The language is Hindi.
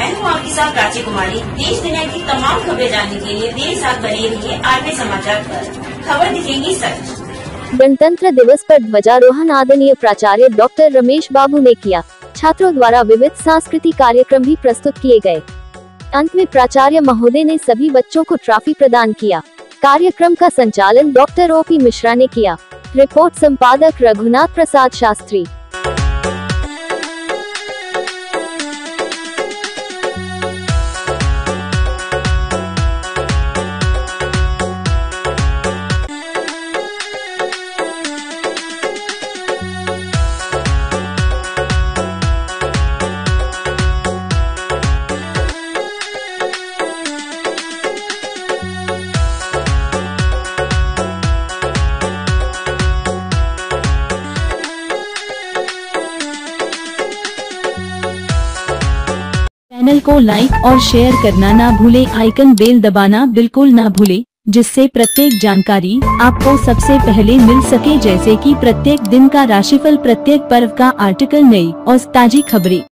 मैं हूँ आपके साथ प्राची कुमारी। देश दुनिया की तमाम खबरें जानने के लिए मेरे साथ बने रहिए आरबी समाचार पर। खबर दिखेंगी सच। गणतंत्र दिवस पर ध्वजारोहण आदरणीय प्राचार्य डॉक्टर रमेश बाबू ने किया। छात्रों द्वारा विविध सांस्कृतिक कार्यक्रम भी प्रस्तुत किए गए। अंत में प्राचार्य महोदय ने सभी बच्चों को ट्रॉफी प्रदान किया। कार्यक्रम का संचालन डॉक्टर ओपी मिश्रा ने किया। रिपोर्ट संपादक रघुनाथ प्रसाद शास्त्री। चैनल को लाइक और शेयर करना ना भूले, आइकन बेल दबाना बिल्कुल ना भूले, जिससे प्रत्येक जानकारी आपको सबसे पहले मिल सके, जैसे कि प्रत्येक दिन का राशिफल, प्रत्येक पर्व का आर्टिकल, नई और ताजी खबरें।